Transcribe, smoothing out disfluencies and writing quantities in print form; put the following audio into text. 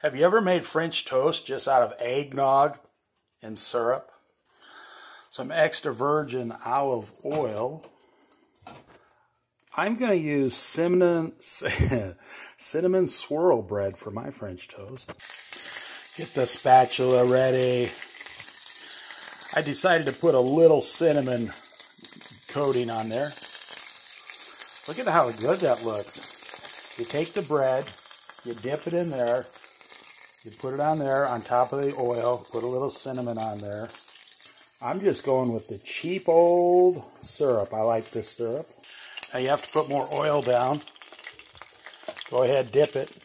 Have you ever made French toast just out of eggnog and syrup? Some extra virgin olive oil. I'm going to use cinnamon swirl bread for my French toast. Get the spatula ready. I decided to put a little cinnamon coating on there. Look at how good that looks. You take the bread, you dip it in there, you put it on there on top of the oil, put a little cinnamon on there. I'm just going with the cheap old syrup. I like this syrup. Now you have to put more oil down. Go ahead, dip it.